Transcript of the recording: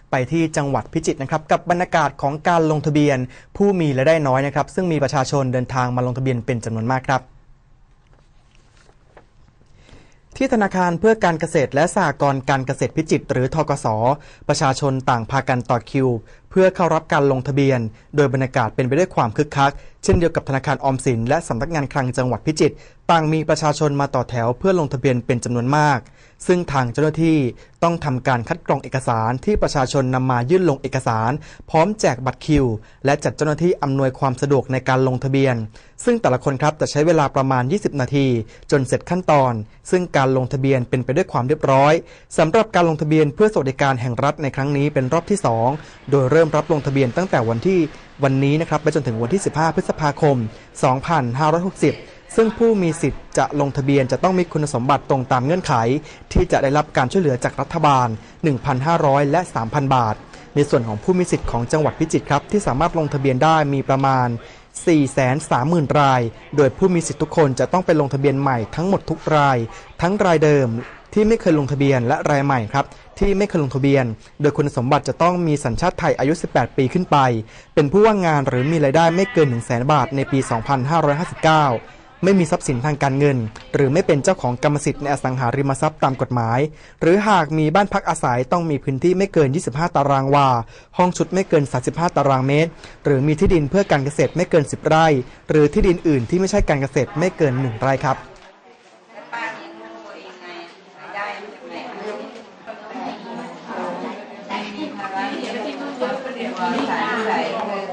ไปที่จังหวัดพิจิตรนะครับกับบรรยากาศของการลงทะเบียนผู้มีรายได้น้อยนะครับซึ่งมีประชาชนเดินทางมาลงทะเบียนเป็นจำนวนมากครับที่ธนาคารเพื่อการเกษตรและสหกรณ์การเกษตรพิจิตรหรือธกส.ประชาชนต่างพากันต่อคิวเพื่อเข้ารับการลงทะเบียนโดยบรรยากาศเป็นไปด้วยความคึกคักเช่นเดียวกับธนาคารออมสินและสำนักงานคลังจังหวัดพิจิตรต่างมีประชาชนมาต่อแถวเพื่อลงทะเบียนเป็นจำนวนมากซึ่งทางเจ้าหน้าที่ต้องทำการคัดกรองเอกสารที่ประชาชนนำมายื่นลงเอกสารพร้อมแจกบัตรคิวและจัดเจ้าหน้าที่อำนวยความสะดวกในการลงทะเบียนซึ่งแต่ละคนครับจะใช้เวลาประมาณ20นาทีจนเสร็จขั้นตอนซึ่งการลงทะเบียนเป็นไปด้วยความเรียบร้อยสำหรับการลงทะเบียนเพื่อสวัสดิการแห่งรัฐในครั้งนี้เป็นรอบที่2โดยเริ่มรับลงทะเบียนตั้งแต่วันนี้นะครับไปจนถึงวันที่15พฤษภาคม2560ซึ่งผู้มีสิทธิ์จะลงทะเบียนจะต้องมีคุณสมบัติตรงตามเงื่อนไขที่จะได้รับการช่วยเหลือจากรัฐบาล 1,500 และ 3,000 บาทในส่วนของผู้มีสิทธิ์ของจังหวัดพิจิตรครับที่สามารถลงทะเบียนได้มีประมาณ 430,000 รายโดยผู้มีสิทธิ์ทุกคนจะต้องไปลงทะเบียนใหม่ทั้งหมดทุกรายทั้งรายเดิมที่ไม่เคยลงทะเบียนและรายใหม่ครับที่ไม่เคยลงทะเบียนโดยคุณสมบัติจะต้องมีสัญชาติไทยอายุ18ปีขึ้นไปเป็นผู้ว่างงานหรือมีรายได้ไม่เกิน 100,000 บาทในปี 2559ไม่มีทรัพย์สินทางการเงินหรือไม่เป็นเจ้าของกรรมสิทธิ์ในอสังหาริมทรัพย์ตามกฎหมายหรือหากมีบ้านพักอาศัยต้องมีพื้นที่ไม่เกิน25ตารางวาห้องชุดไม่เกิน35ตารางเมตรหรือมีที่ดินเพื่อการเกษตรไม่เกิน10ไร่หรือที่ดินอื่นที่ไม่ใช่การเกษตรไม่เกิน1ไร่ครับใส่